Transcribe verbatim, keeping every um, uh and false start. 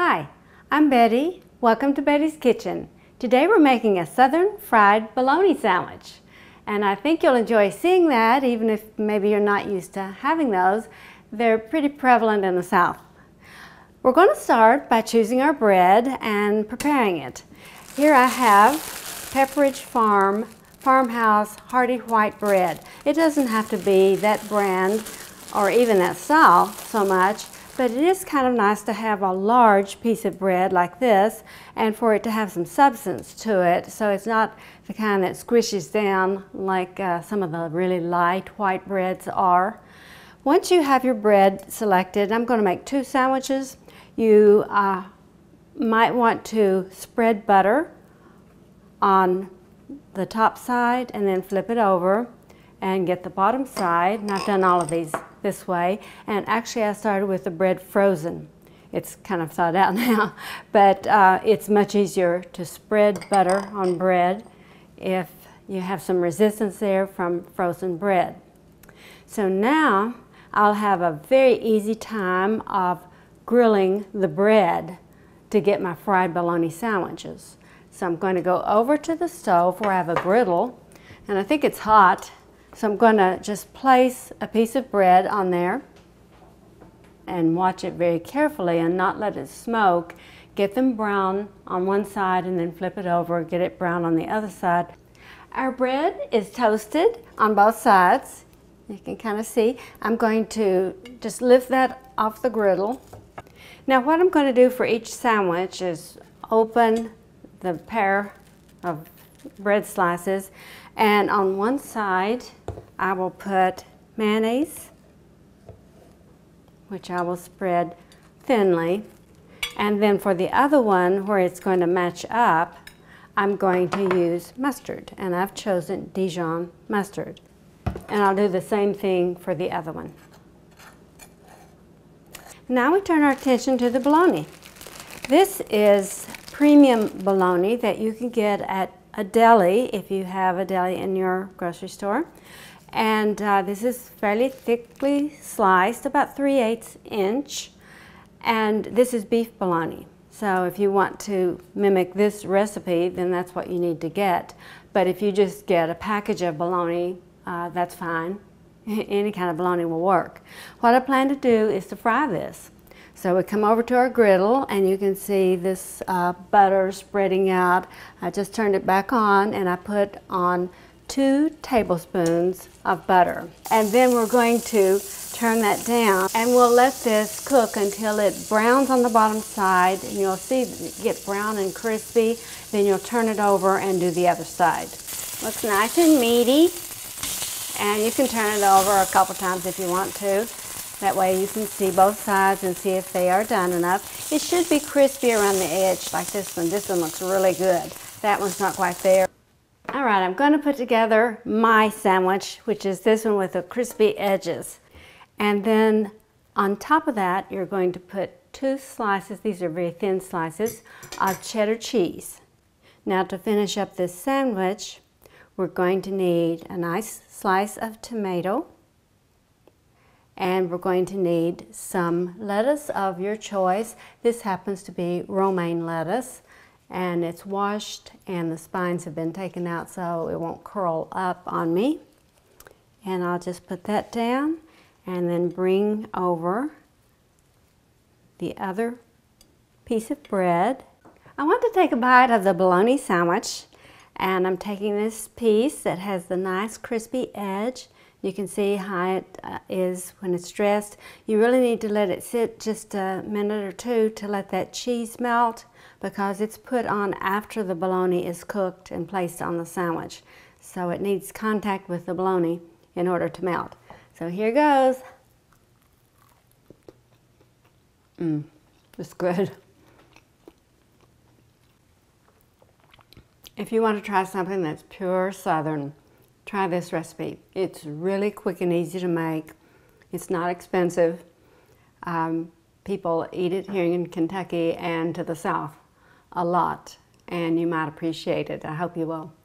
Hi, I'm Betty. Welcome to Betty's Kitchen. Today we're making a Southern Fried Bologna Sandwich. And I think you'll enjoy seeing that, even if maybe you're not used to having those. They're pretty prevalent in the South. We're going to start by choosing our bread and preparing it. Here I have Pepperidge Farm Farmhouse Hearty White Bread. It doesn't have to be that brand or even that style so much, but it is kind of nice to have a large piece of bread like this and for it to have some substance to it, so it's not the kind that squishes down like uh, some of the really light white breads are. Once you have your bread selected, I'm going to make two sandwiches. You uh, might want to spread butter on the top side and then flip it over and get the bottom side. And I've done all of these this way, and actually I started with the bread frozen. It's kind of thawed out now, but uh, it's much easier to spread butter on bread if you have some resistance there from frozen bread. So now I'll have a very easy time of grilling the bread to get my fried bologna sandwiches. So I'm going to go over to the stove where I have a griddle, and I think it's hot, so I'm going to just place a piece of bread on there and watch it very carefully and not let it smoke. Get them brown on one side and then flip it over, get it brown on the other side. Our bread is toasted on both sides. You can kind of see. I'm going to just lift that off the griddle. Now what I'm going to do for each sandwich is open the pair of bread slices, and on one side I will put mayonnaise, which I will spread thinly, and then for the other one where it's going to match up, I'm going to use mustard, and I've chosen Dijon mustard, and I'll do the same thing for the other one. Now we turn our attention to the bologna. This is premium bologna that you can get at a deli if you have a deli in your grocery store. And uh, this is fairly thickly sliced, about three eighths inch. And this is beef bologna. So if you want to mimic this recipe, then that's what you need to get. But if you just get a package of bologna, uh, that's fine. Any kind of bologna will work. What I plan to do is to fry this. So we come over to our griddle, and you can see this uh, butter spreading out. I just turned it back on, and I put on two tablespoons of butter. And then we're going to turn that down, and we'll let this cook until it browns on the bottom side, and you'll see it get brown and crispy. Then you'll turn it over and do the other side. Looks nice and meaty, and you can turn it over a couple times if you want to. That way you can see both sides and see if they are done enough. It should be crispy around the edge like this one. This one looks really good. That one's not quite there. All right, I'm going to put together my sandwich, which is this one with the crispy edges. And then on top of that, you're going to put two slices, these are very thin slices, of cheddar cheese. Now to finish up this sandwich, we're going to need a nice slice of tomato. And we're going to need some lettuce of your choice. This happens to be romaine lettuce, and it's washed and the spines have been taken out so it won't curl up on me. And I'll just put that down and then bring over the other piece of bread. I want to take a bite of the bologna sandwich, and I'm taking this piece that has the nice crispy edge. You can see how it uh, is when it's dressed. You really need to let it sit just a minute or two to let that cheese melt, because it's put on after the bologna is cooked and placed on the sandwich. So it needs contact with the bologna in order to melt. So here goes. Mmm, it's good. If you want to try something that's pure Southern, try this recipe. It's really quick and easy to make. It's not expensive. Um, people eat it here in Kentucky and to the South a lot, and you might appreciate it. I hope you will.